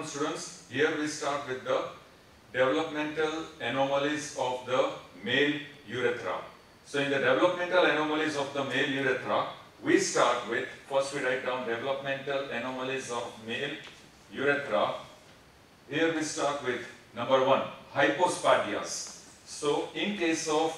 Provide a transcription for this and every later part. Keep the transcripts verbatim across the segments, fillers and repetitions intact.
afternoon, students. Here we start with the developmental anomalies of the male urethra. So in the developmental anomalies of the male urethra, we start with, first we write down developmental anomalies of male urethra. Here we start with number one, hypospadias. So in case of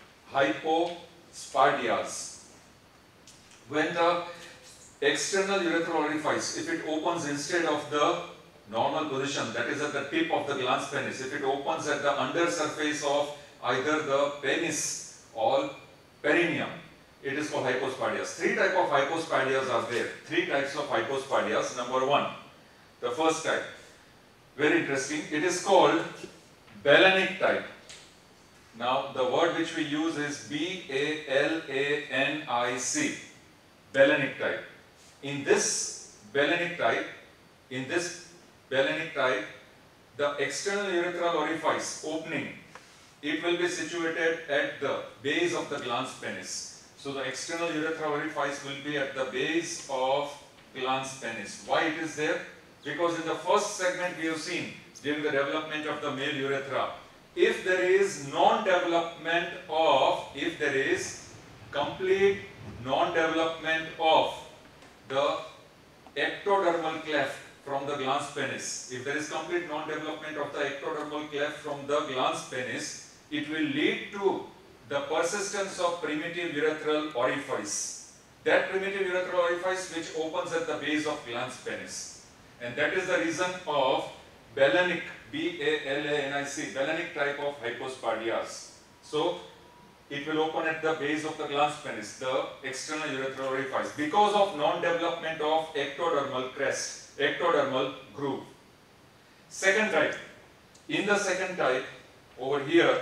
hypospadias, when the external urethral orifice, if it opens instead of the normal position, that is at the tip of the glans penis, if it opens at the under surface of either the penis or perineum, it is called hypospadias. Three types of hypospadias are there. Three types of hypospadias. Number one, the first type, very interesting, it is called Balanic type. Now the word which we use is B A L A N I C, Balanic type. In this Balanic type, in this Balanic type, the external urethral orifice opening, it will be situated at the base of the glans penis. So the external urethral orifice will be at the base of glans penis. Why it is there? Because in the first segment we have seen during the development of the male urethra, if there is non-development of, if there is complete non-development of the ectodermal cleft from the glans penis, if there is complete non-development of the ectodermal cleft from the glans penis, it will lead to the persistence of primitive urethral orifice. That primitive urethral orifice which opens at the base of glans penis. And that is the reason of Balanic, B A L A N I C, Balanic type of hypospadias. So it will open at the base of the glans penis, the external urethral orifice, because of non-development of ectodermal crest, ectodermal groove. Second type, in the second type, over here,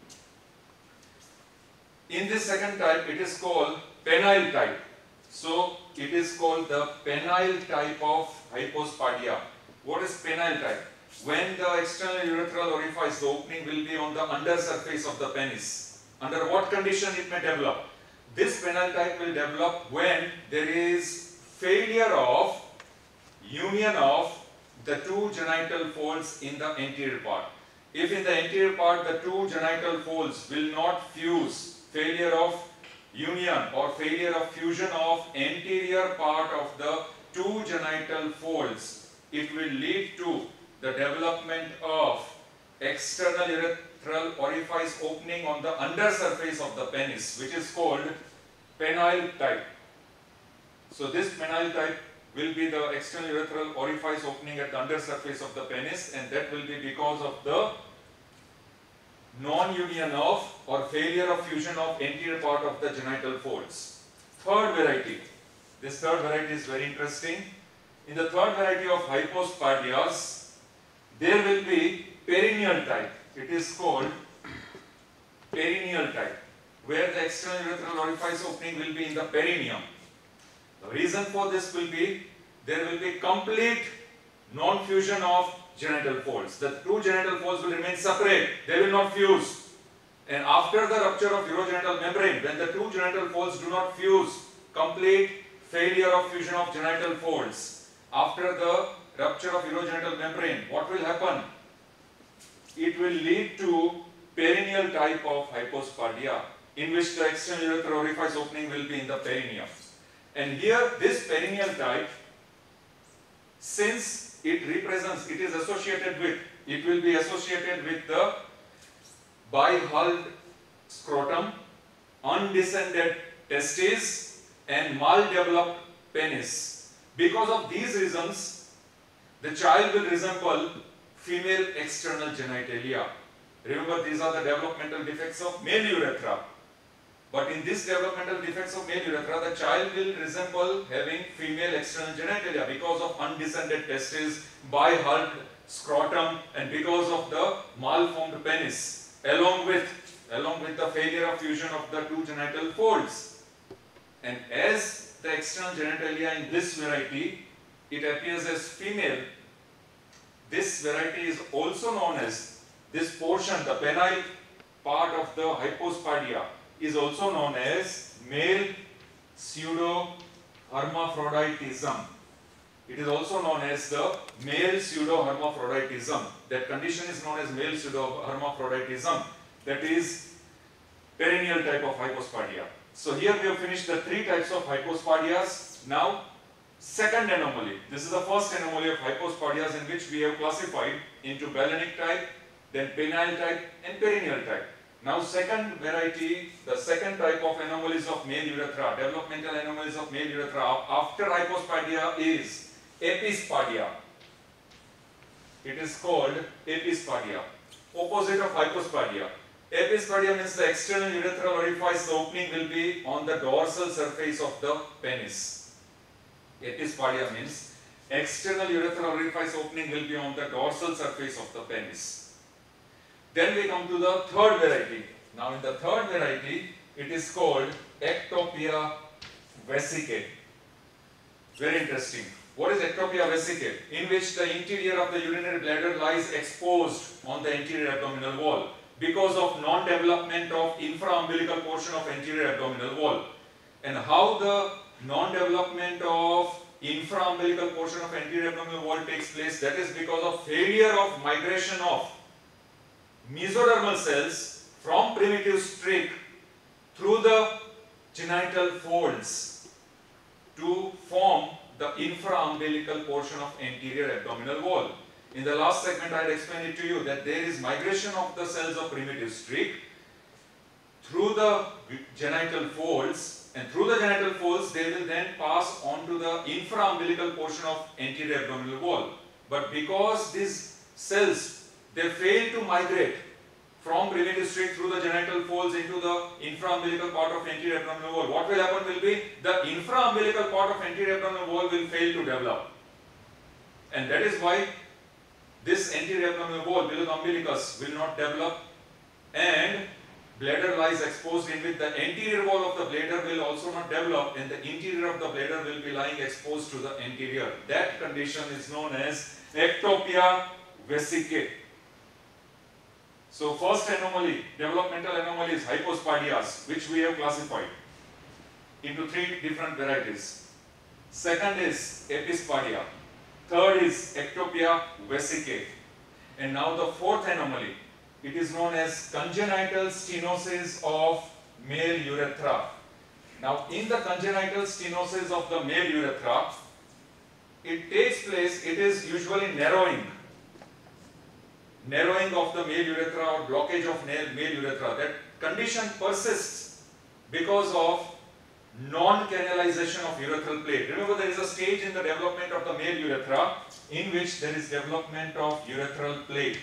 in this second type, it is called penile type. So it is called the penile type of hypospadia. What is penile type? When the external urethral orifice, the opening will be on the under surface of the penis. Under what condition it may develop? This penile type will develop when there is failure of union of the two genital folds in the anterior part. If in the anterior part the two genital folds will not fuse, failure of union or failure of fusion of anterior part of the two genital folds, it will lead to the development of external urethral orifice opening on the under surface of the penis, which is called penile type. So this penile type will be the external urethral orifice opening at the under surface of the penis, and that will be because of the non-union of or failure of fusion of anterior part of the genital folds. Third variety, this third variety is very interesting. In the third variety of hypospadias, there will be perineal type. It is called perineal type, where the external urethral orifice opening will be in the perineum. The reason for this will be, there will be complete non-fusion of genital folds. The two genital folds will remain separate, they will not fuse. And after the rupture of urogenital membrane, when the two genital folds do not fuse, complete failure of fusion of genital folds, after the rupture of urogenital membrane, what will happen? It will lead to perineal type of hypospadia, in which the external urethral orifice opening will be in the perineum. And here this perineal type, since it represents, it is associated with, it will be associated with the bihulled scrotum, undescended testes and maldeveloped penis. Because of these reasons, the child will resemble female external genitalia. Remember, these are the developmental defects of male urethra. But in this developmental defects of male urethra, the child will resemble having female external genitalia because of undescended testes, bihulled scrotum, and because of the malformed penis, along with, along with the failure of fusion of the two genital folds. And as the external genitalia in this variety, it appears as female, this variety is also known as, this portion, the penile part of the hypospadia, is also known as male pseudo hermaphroditism. It is also known as the male pseudohermaphroditism. That condition is known as male pseudohermaphroditism. That is perennial type of hypospadias. So here we have finished the three types of hypospadias. Now, second anomaly. This is the first anomaly of hypospadias in which we have classified into balanic type, then penile type and perennial type. Now second variety, the second type of anomalies of male urethra, developmental anomalies of male urethra after hypospadia is epispadia. It is called epispadia, opposite of hypospadia. Epispadia means the external urethral orifice, the opening will be on the dorsal surface of the penis. Epispadia means external urethral orifice opening will be on the dorsal surface of the penis. Then we come to the third variety. Now in the third variety, it is called ectopia vesicae. Very interesting. What is ectopia vesicae? In which the interior of the urinary bladder lies exposed on the anterior abdominal wall because of non-development of infraumbilical portion of anterior abdominal wall. And how the non-development of infraumbilical portion of anterior abdominal wall takes place, that is because of failure of migration of mesodermal cells from primitive streak through the genital folds to form the infraumbilical portion of anterior abdominal wall. In the last segment I had explained it to you that there is migration of the cells of primitive streak through the genital folds, and through the genital folds they will then pass on to the infraumbilical portion of anterior abdominal wall. But because these cells, they fail to migrate from primitive streak through the genital folds into the infraumbilical part of anterior abdominal wall, what will happen will be the infraumbilical part of anterior abdominal wall will fail to develop. And that is why this anterior abdominal wall below the umbilicus will not develop, and bladder lies exposed in which the anterior wall of the bladder will also not develop, and the interior of the bladder will be lying exposed to the anterior. That condition is known as ectopia vesicae. So first anomaly, developmental anomaly is hypospadias, which we have classified into three different varieties. Second is epispadia. Third is ectopia vesicae. And now the fourth anomaly, it is known as congenital stenosis of male urethra. Now in the congenital stenosis of the male urethra, it takes place, it is usually narrowing. Narrowing of the male urethra or blockage of male urethra. That condition persists because of non-canalization of urethral plate. Remember, there is a stage in the development of the male urethra in which there is development of urethral plate.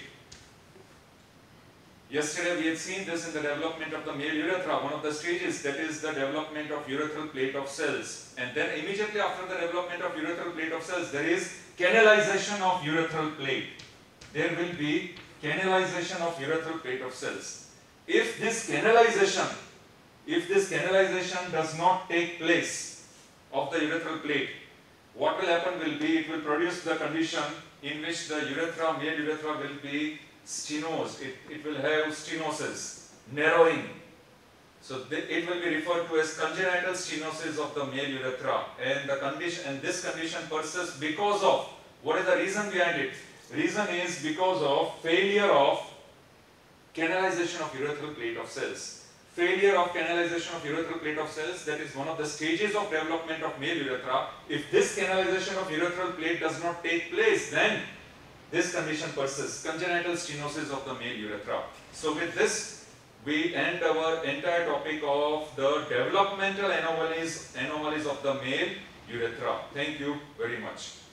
Yesterday we had seen this in the development of the male urethra, one of the stages, that is the development of urethral plate of cells. And then immediately after the development of urethral plate of cells, there is canalization of urethral plate. There will be canalization of urethral plate of cells. If this canalization, if this canalization does not take place of the urethral plate, what will happen will be, it will produce the condition in which the urethra, male urethra will be stenosed. It, it will have stenosis, narrowing. So it will be referred to as congenital stenosis of the male urethra, and the condition, and this condition persists because of, what is the reason behind it? Reason is because of failure of canalization of urethral plate of cells. Failure of canalization of urethral plate of cells, that is one of the stages of development of male urethra. If this canalization of urethral plate does not take place, then this condition persists, congenital stenosis of the male urethra. So with this, we end our entire topic of the developmental anomalies, anomalies of the male urethra. Thank you very much.